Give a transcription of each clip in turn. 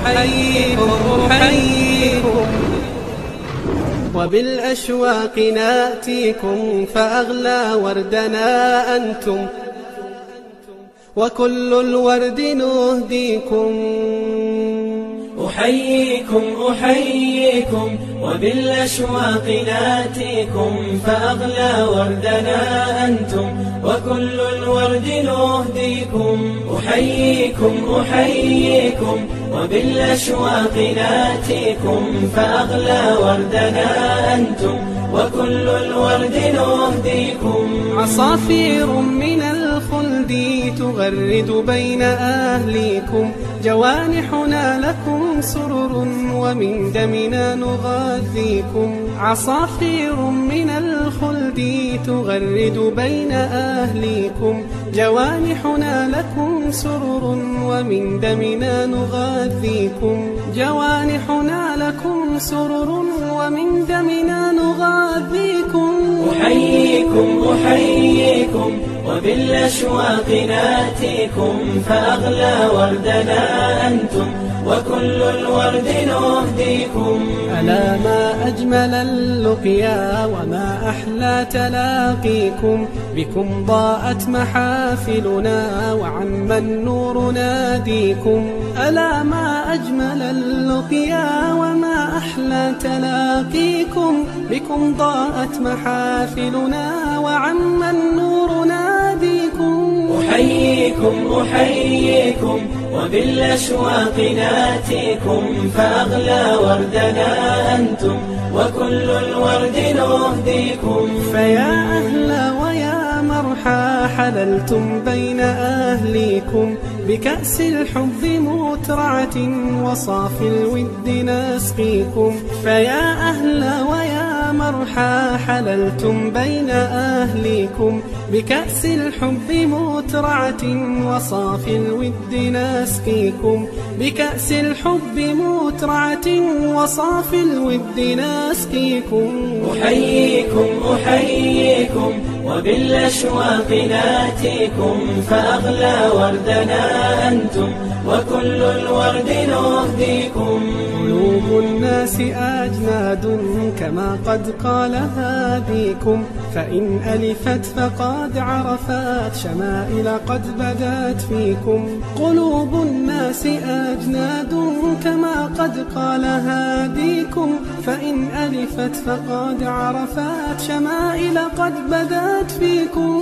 أحييكم وبالأشواق ناتيكم فأغلى وردنا أنتم وكل الورد نهديكم. أحييكم وبالأشواق ناتيكم فأغلى وردنا أنتم وكل الورد نهديكم. أحييكم وبالأشواق ناتيكم فأغلى وردنا أنتم وكل الورد نهديكم. عصافير من الخلد تغرد بين أهليكم جوانحنا لكم سرر ومن دمنا نغذيكم. عصافير من الخلد تغرد بين أهليكم جوانحنا لكم سرر ومن دمنا نغذيكم. جوانحنا لكم سرر ومن دمنا نغذيكم. أحييكم وبالأشواق ناتيكم فأغلى وردنا أنتم وكل الورد نهديكم. ألا ما أجمل اللقيا وما أحلى تلاقيكم بكم ضاءت محافلنا وعم النور ناديكم. ألا ما أجمل اللقيا وما أحلى تلاقيكم بكم ضاءت محافلنا وعم النور ناديكم. أحييكم وبالأشواق ناتيكم فأغلى وردنا أنتم وكل الورد نهديكم. فيا أهلا ويا مرحى حللتم بين أهليكم بكأس الحب مترعة وصافي الود نسقيكم. فيا أهلا ويا مرحى حللتم بين أهليكم بكأس الحب مترعة وصافي الود نسقيكم. بكأس الحب مترعة وصافي الود نسقيكم. أحييكم وبالأشواق ناتيكم فأغلى وردنا أنتم وكل الورد نهديكم. قلوب الناس أجناد كما قد قال هاديكم فإن ألفت فقد عرفت شمائل قد بدت فيكم. قلوب الناس أجناد كما قد قال هاديكم فإن ألفت فقد عرفت شمائل قد بدت فيكم.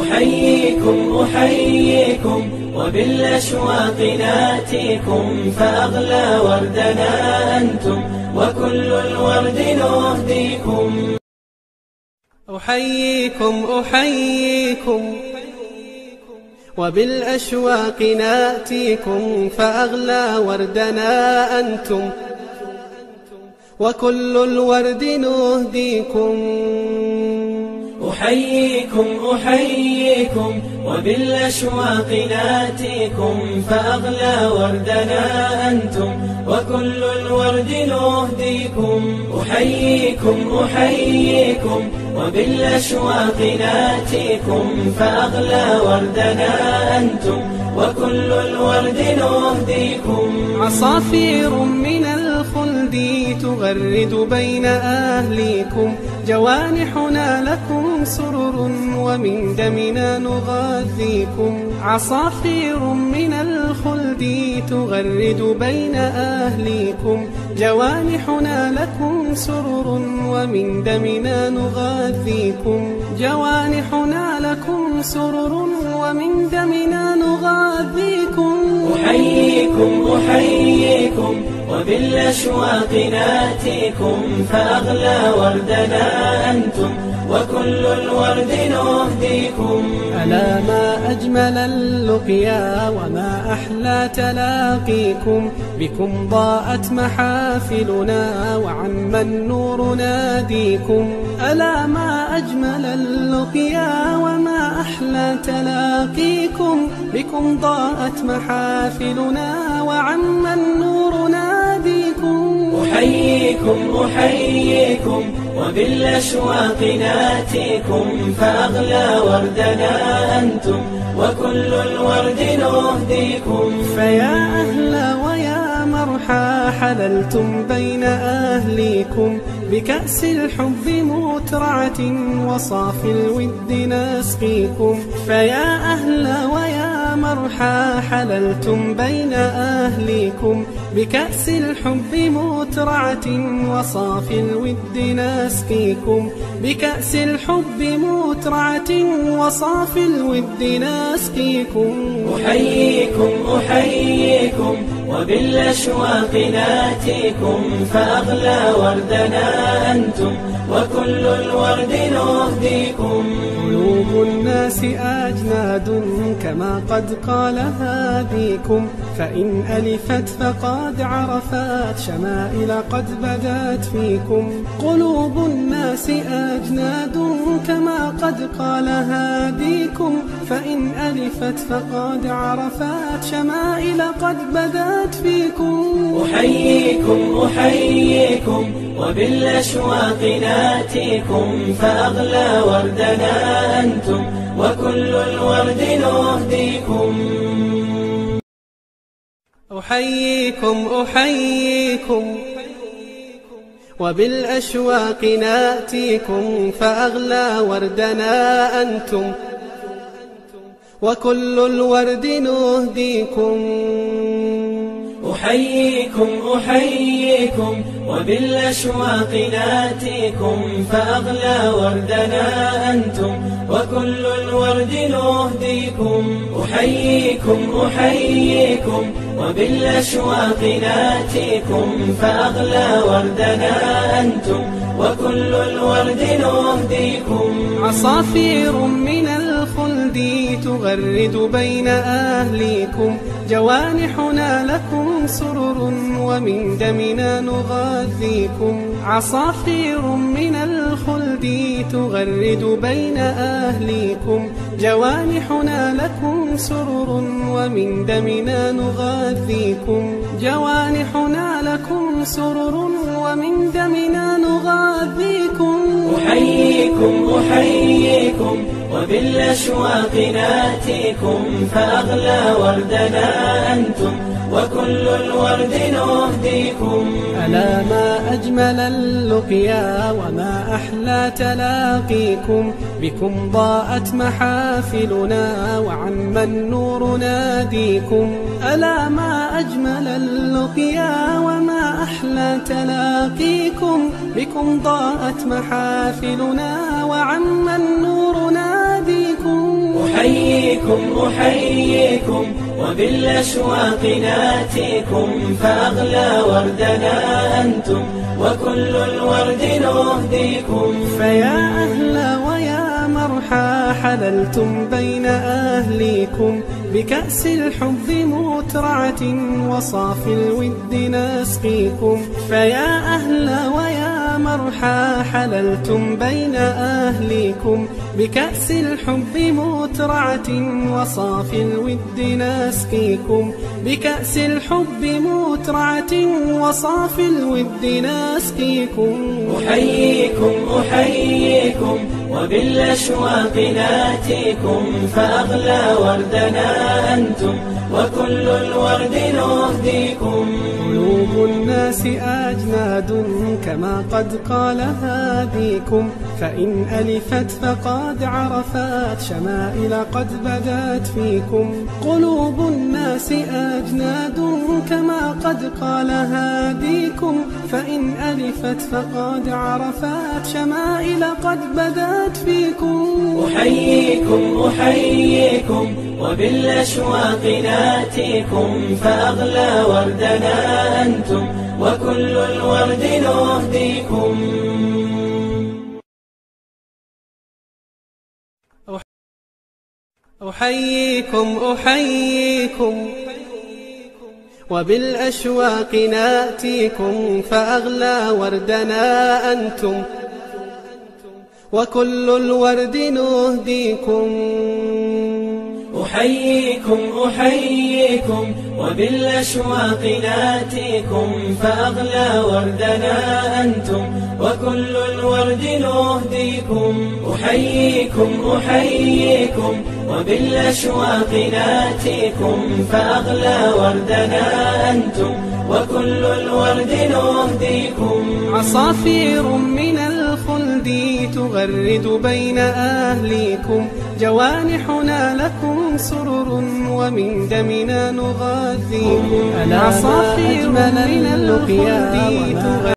أحييكم وبالأشواق ناتيكم فأغلى وردنا أنتم وكل الورد نهديكم. أحييكم وبالأشواق ناتيكم فأغلى وردنا أنتم وكل الورد نهديكم. أحييكم وبالأشواق ناتيكم فأغلى وردنا أنتم وكل الورد نهديكم. أحييكم وبالأشواق ناتيكم فأغلى وردنا أنتم وكل الورد نهديكم. عصافير من الخلد تغرد بين أهليكم جوانحنا لكم سرر ومن دمنا نغذيكم. عصافير من الخلد تغرد بين أهليكم جوانحنا لكم سرر ومن دمنا نغذيكم. جوانحنا لكم سرر ومن دمنا نغذيكم. أحييكم وبالأشواق ناتيكم فأغلى وردنا أنتم وكل الورد نهديكم. ألا ما أجمل اللقيا وما أحلى تلاقيكم بكم ضاءت محافلنا وعم النور ناديكم. ألا ما أجمل اللقيا وما أحلى تلاقيكم بكم ضاءت محافلنا وعم النور ناديكم. أحييكم وبالأشواق ناتيكم فأغلى وردنا أنتم وكل الورد نهديكم. فيا أهلا ويا مرحى حللتم بين أهليكم بكأس الحب مترعة وصافي الود نسقيكم. فيا أهلا ويا مرحى حللتم بين أهليكم بكأس الحب مترعة وصافي الود نسقيكم. بكأس الحب مترعة وصافي الود نسقيكم. أحييكم أحييكم وبالأشواق ناتيكم فأغلى وردنا أنتم وكل الورد نهديكم. قلوب الناس أجناد كما قد قال هاديكم فإن ألفت فقد عرفت شمائل قد بدت فيكم. قلوب الناس أجناد كما قد قال هاديكم فإن ألفت فقد عرفت شمائل قد بدت فيكم. أحييكم أحييكم وبالأشواق ناتيكم فأغلى وردنا أنتم وكل الورد نهديكم. أحييكم أحييكم وبالأشواق ناتيكم فأغلى وردنا أنتم وكل الورد نهديكم. أحييكم أحييكم وبالأشواق ناتيكم فأغلى وردنا أنتم وكل الورد نهديكم. أحييكم أحييكم وبالأشواق ناتيكم فأغلى وردنا أنتم وكل الورد نهديكم. عصافير من الخلد تغرد بين أهليكم جوانحنا لكم سرر ومن دمنا نغذيكم. عصافير من الخلد تغرد بين أهليكم جوانحنا لكم سرر ومن دمنا نغذيكم. جوانحنا لكم سرر ومن دمنا نغذيكم. أحييكم أحييكم وبالأشواق ناتيكم فأغلى وردنا أنتم وكل الورد نهديكم. ألا ما أجمل اللقيا وما أحلى تلاقيكم بكم ضاءت محافلنا وعم النور ناديكم. ألا ما أجمل اللقيا وما أحلى تلاقيكم بكم ضاءت محافلنا وعم النور ناديكم. أحييكم أحييكم وبالأشواق ناتيكم فأغلى وردنا أنتم وكل الورد نهديكم. فيا أهلا ويا مرحى حللتم بين أهليكم بكأس الحب مترعة وصافي الود نسقيكم. فيا أهلا ويا مرحى حللتم بين أهليكم بكأس الحب مترعة وصافي الود نسقيكم. بكأس الحب مترعة وصافي الود نسقيكم. أحييكم أحييكم وبالأشواق ناتيكم فأغلى وردنا أنتم وكل الورد نهديكم. قلوب الناس أجناد كما قد قال هاديكم فإن ألفت فقد عرفت شمائل قد بدت فيكم. قلوب الناس أجناد كما قد قال هاديكم فإن ألفت فقد عرفت شمائل قد بدت فيكم. أحييكم أحييكم وبالأشواق ناتيكم فأغلى وردنا أنتم وكل الورد نهديكم. أحييكم أحييكم وبالأشواق ناتيكم فأغلى وردنا أنتم وكل الورد نهديكم. أحييكم أحييكم وبالأشواق ناتيكم فأغلى وردنا أنتم وكل الورد نهديكم. أحييكم أحييكم وبالأشواق ناتيكم فأغلى وردنا أنتم وكل الورد نهديكم. عصافير من الخلد تغرد بين أهليكم، جوانحنا لكم سرر ومن دمنا نغذيكم. عصافير من الخلد